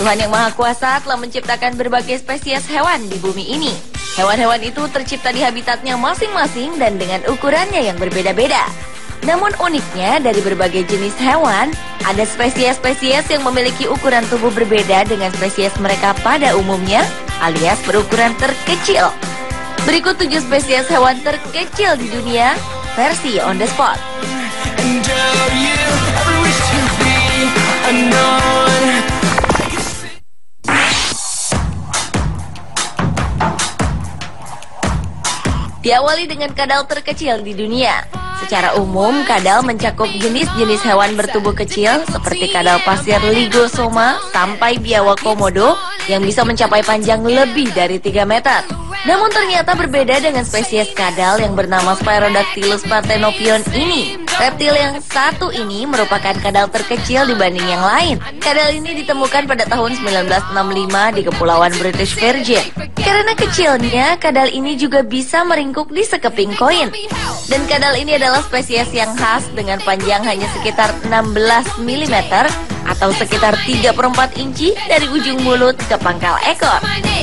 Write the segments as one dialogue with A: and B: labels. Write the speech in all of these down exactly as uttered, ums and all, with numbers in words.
A: Tuhan Yang Maha Kuasa telah menciptakan berbagai spesies hewan di bumi ini. Hewan-hewan itu tercipta di habitatnya masing-masing dan dengan ukurannya yang berbeda-beda. Namun uniknya dari berbagai jenis hewan, ada spesies-spesies yang memiliki ukuran tubuh berbeda dengan spesies mereka pada umumnya, alias berukuran terkecil. Berikut tujuh spesies hewan terkecil di dunia, versi on the spot. Diawali dengan kadal terkecil di dunia. Secara umum, kadal mencakup jenis-jenis hewan bertubuh kecil seperti kadal pasir Lygosoma sampai biawak komodo yang bisa mencapai panjang lebih dari tiga meter. Namun ternyata berbeda dengan spesies kadal yang bernama Sphaerodactylus parthenopion ini. Reptil yang satu ini merupakan kadal terkecil dibanding yang lain. Kadal ini ditemukan pada tahun seribu sembilan ratus enam puluh lima di Kepulauan British Virgin. Karena kecilnya, kadal ini juga bisa meringkuk di sekeping koin. Dan kadal ini adalah spesies yang khas dengan panjang hanya sekitar enam belas milimeter atau sekitar tiga per empat inci dari ujung mulut ke pangkal ekor.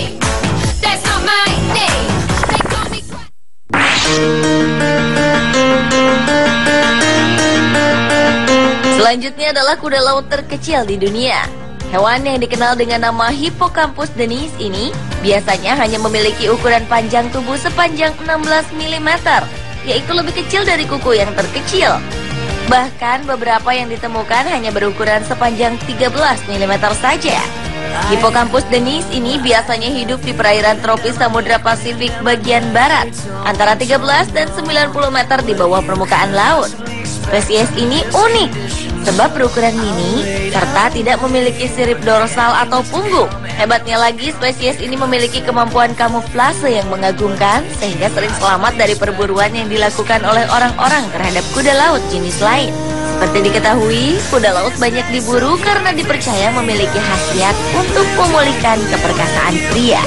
A: Selanjutnya adalah kuda laut terkecil di dunia. Hewan yang dikenal dengan nama Hippocampus denis ini biasanya hanya memiliki ukuran panjang tubuh sepanjang enam belas milimeter, yaitu lebih kecil dari kuku yang terkecil. Bahkan beberapa yang ditemukan hanya berukuran sepanjang tiga belas milimeter saja. Hippocampus denis ini biasanya hidup di perairan tropis Samudra Pasifik bagian barat, antara tiga belas dan sembilan puluh meter di bawah permukaan laut. Spesies ini unik sebab berukuran mini serta tidak memiliki sirip dorsal atau punggung. Hebatnya lagi, spesies ini memiliki kemampuan kamuflase yang mengagumkan sehingga sering selamat dari perburuan yang dilakukan oleh orang-orang terhadap kuda laut jenis lain. Seperti diketahui, kuda laut banyak diburu karena dipercaya memiliki khasiat untuk memulihkan keperkasaan pria.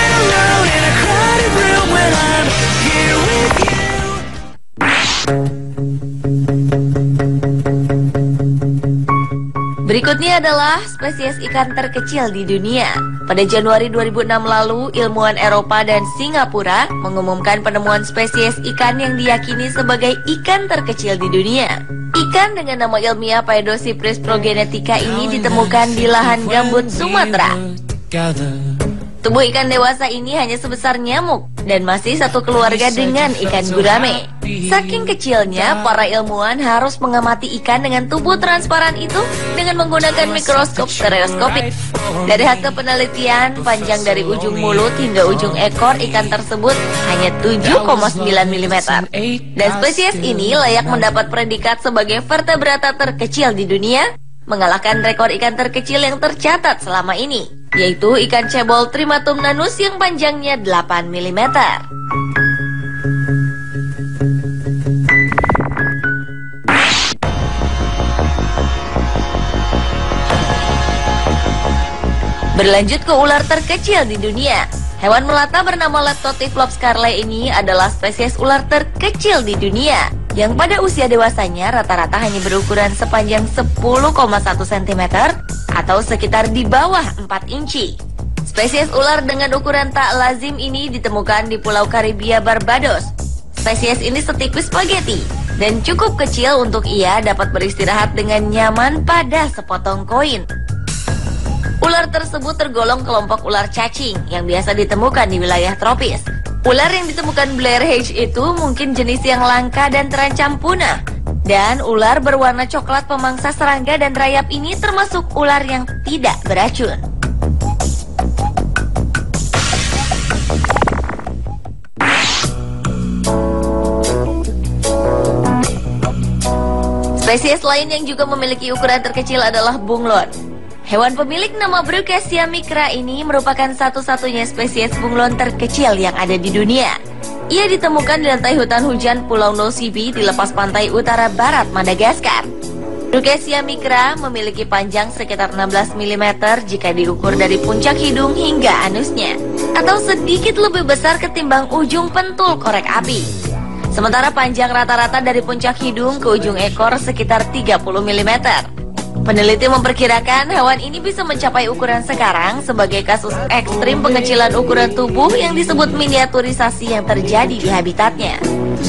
A: Berikutnya adalah spesies ikan terkecil di dunia. Pada Januari dua ribu enam lalu, ilmuwan Eropa dan Singapura mengumumkan penemuan spesies ikan yang diyakini sebagai ikan terkecil di dunia. Ikan dengan nama ilmiah Paedocypris progenetica ini ditemukan di lahan gambut Sumatera. Tubuh ikan dewasa ini hanya sebesar nyamuk dan masih satu keluarga dengan ikan gurame. Saking kecilnya, para ilmuwan harus mengamati ikan dengan tubuh transparan itu dengan menggunakan mikroskop stereoskopik. Dari hasil penelitian, panjang dari ujung mulut hingga ujung ekor ikan tersebut hanya tujuh koma sembilan milimeter. Dan spesies ini layak mendapat predikat sebagai vertebrata terkecil di dunia, mengalahkan rekor ikan terkecil yang tercatat selama ini, yaitu ikan cebol Trimatum nanus yang panjangnya delapan milimeter. Berlanjut ke ular terkecil di dunia. Hewan melata bernama Leptotyphlops carle ini adalah spesies ular terkecil di dunia, yang pada usia dewasanya rata-rata hanya berukuran sepanjang sepuluh koma satu sentimeter atau sekitar di bawah empat inci. Spesies ular dengan ukuran tak lazim ini ditemukan di Pulau Karibia Barbados. Spesies ini setipis spaghetti dan cukup kecil untuk ia dapat beristirahat dengan nyaman pada sepotong koin. Ular tersebut tergolong kelompok ular cacing yang biasa ditemukan di wilayah tropis. Ular yang ditemukan Blair Hedge itu mungkin jenis yang langka dan terancam punah. Dan ular berwarna coklat pemangsa serangga dan rayap ini termasuk ular yang tidak beracun. Spesies lain yang juga memiliki ukuran terkecil adalah bunglon. Hewan pemilik nama Brookesia micra ini merupakan satu-satunya spesies bunglon terkecil yang ada di dunia. Ia ditemukan di lantai hutan hujan Pulau Nossi-Be di lepas pantai utara barat Madagaskar. Brookesia micra memiliki panjang sekitar enam belas milimeter jika diukur dari puncak hidung hingga anusnya, atau sedikit lebih besar ketimbang ujung pentul korek api. Sementara panjang rata-rata dari puncak hidung ke ujung ekor sekitar tiga puluh milimeter. Peneliti memperkirakan hewan ini bisa mencapai ukuran sekarang sebagai kasus ekstrim pengecilan ukuran tubuh yang disebut miniaturisasi yang terjadi di habitatnya.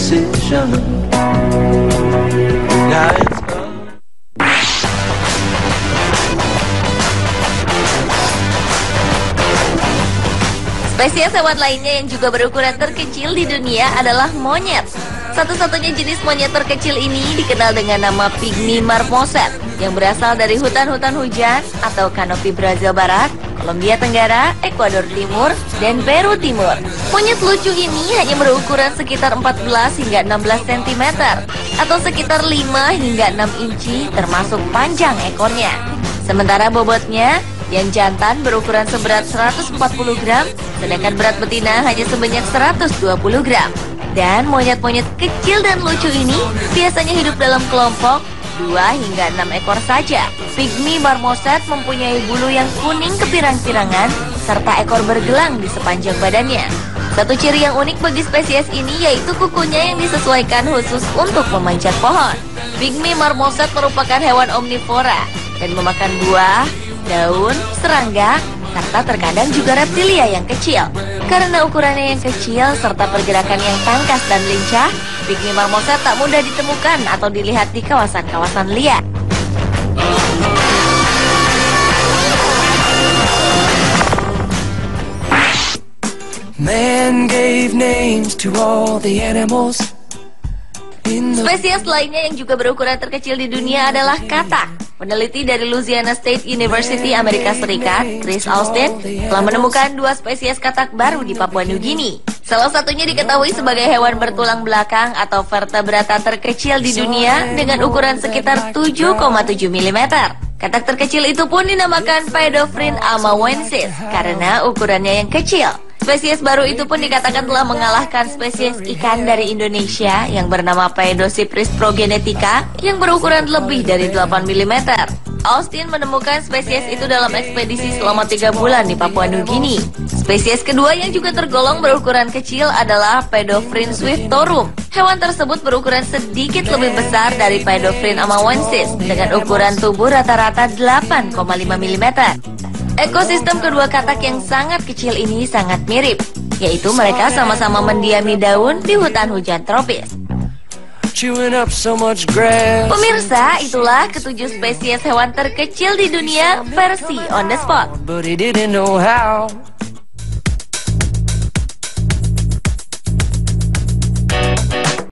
A: Spesies hewan lainnya yang juga berukuran terkecil di dunia adalah monyet. Satu-satunya jenis monyet terkecil ini dikenal dengan nama pygmy marmoset yang berasal dari hutan-hutan hujan atau kanopi Brazil Barat, Kolombia Tenggara, Ekuador Timur, dan Peru Timur. Monyet lucu ini hanya berukuran sekitar empat belas hingga enam belas sentimeter atau sekitar lima hingga enam inci termasuk panjang ekornya. Sementara bobotnya, yang jantan berukuran seberat seratus empat puluh gram, sedangkan berat betina hanya sebanyak seratus dua puluh gram. Dan monyet-monyet kecil dan lucu ini biasanya hidup dalam kelompok dua hingga enam ekor saja. Pygmy marmoset mempunyai bulu yang kuning kepirang-pirangan serta ekor bergelang di sepanjang badannya. Satu ciri yang unik bagi spesies ini yaitu kukunya yang disesuaikan khusus untuk memanjat pohon. Pygmy marmoset merupakan hewan omnivora dan memakan buah, daun, serangga, serta terkadang juga reptilia yang kecil. Karena ukurannya yang kecil serta pergerakan yang tangkas dan lincah, pygmy marmoset tak mudah ditemukan atau dilihat di kawasan-kawasan liar.
B: Man gave names to all the animals.
A: Spesies lainnya yang juga berukuran terkecil di dunia adalah katak. Peneliti dari Louisiana State University Amerika Serikat, Chris Austin, telah menemukan dua spesies katak baru di Papua New Guinea. Salah satunya diketahui sebagai hewan bertulang belakang atau vertebrata terkecil di dunia dengan ukuran sekitar tujuh koma tujuh milimeter. Katak terkecil itu pun dinamakan Paedophryne amawensis karena ukurannya yang kecil. Spesies baru itu pun dikatakan telah mengalahkan spesies ikan dari Indonesia yang bernama Paedocypris progenetica yang berukuran lebih dari delapan milimeter. Austin menemukan spesies itu dalam ekspedisi selama tiga bulan di Papua New Guinea. Spesies kedua yang juga tergolong berukuran kecil adalah Paedophryne swiftorum. Hewan tersebut berukuran sedikit lebih besar dari Paedophryne amawensis dengan ukuran tubuh rata-rata delapan koma lima milimeter. Ekosistem kedua katak yang sangat kecil ini sangat mirip, yaitu mereka sama-sama mendiami daun di hutan hujan tropis. Pemirsa, itulah ketujuh spesies hewan terkecil di dunia versi On The Spot.